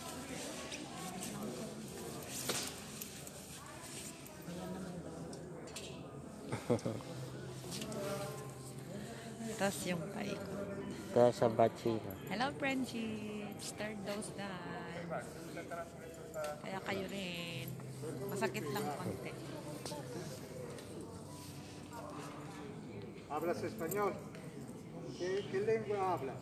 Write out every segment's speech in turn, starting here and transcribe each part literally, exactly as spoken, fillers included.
Tapos yung paikot. Kaya sa Bachina. Hello, friendships. Third dose done. Kaya kayo rin. Masakit lang konti. ¿Hablas español? ¿Qué, qué lengua hablas?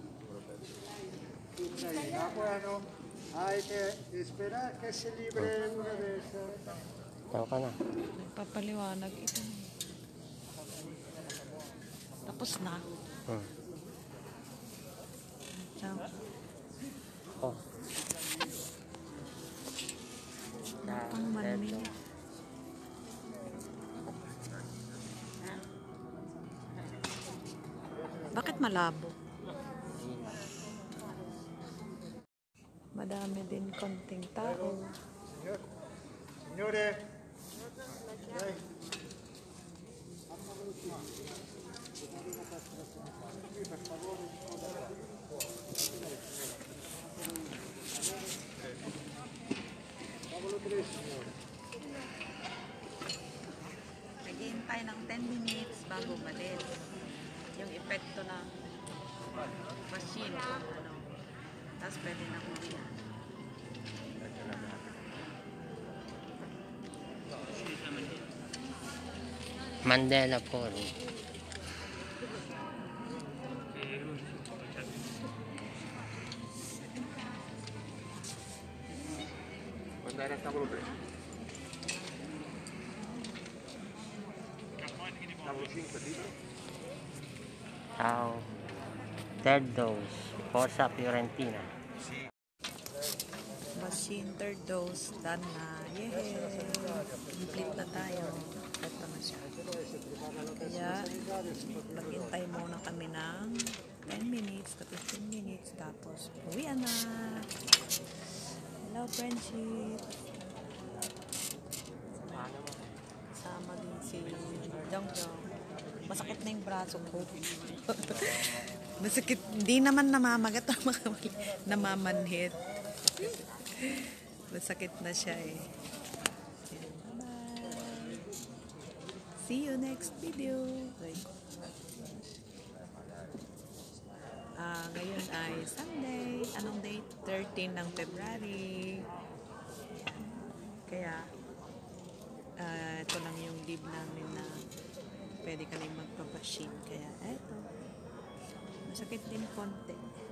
Ucrania. Bueno, hay que esperar que se libre una de esas. Tawa ka na. Nagpapaliwanag ito. Tapos na. Hmm. Ciao. Oh. Pang manmin. Bakit malabo? Madami din konting tao. Señores. Naghihintay ng ten minutes bago umalis. Yung epekto ng machine. Ano. Tapos pwede na ulihan. Mandela Forum. Quando era tavolo tre? Tavolo cinque, dito? Ciao. Third dose. Forza Fiorentina. Machine third dose. Done na. Yay! Complete na tayo. Ito na siya. Kaya, maghintay muna kami ng ten minutes to fifteen minutes. Tapos, uwian na. Hello, friendship. Sama din si Jongjong. Masakit na yung braso ko. Masakit. Hindi naman namamagat. Namamanhit. Masakit na siya eh. Bye-bye. See you next video. Ah, ngayon ay Sunday. Anong date? thirteen ng February. Kaya, uh, ito lang yung leave namin na pwede ka rin magpapashim. Kaya, eto. Masakit din konti.